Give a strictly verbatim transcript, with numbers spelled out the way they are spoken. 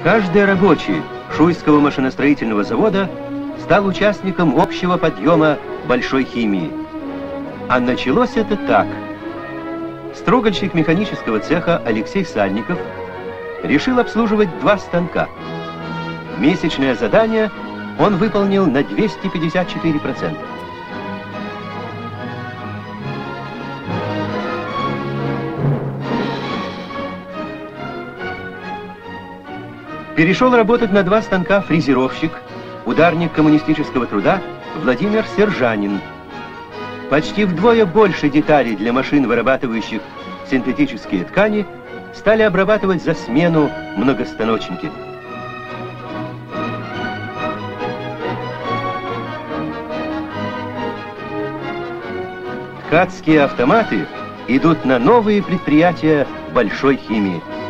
Каждый рабочий Шуйского машиностроительного завода стал участником общего подъема большой химии. А началось это так. Строгольщик механического цеха Алексей Сальников решил обслуживать два станка. Месячное задание он выполнил на двести пятьдесят четыре процента. Перешел работать на два станка фрезеровщик, ударник коммунистического труда Владимир Сержанин. Почти вдвое больше деталей для машин, вырабатывающих синтетические ткани, стали обрабатывать за смену многостаночники. Ткацкие автоматы идут на новые предприятия большой химии.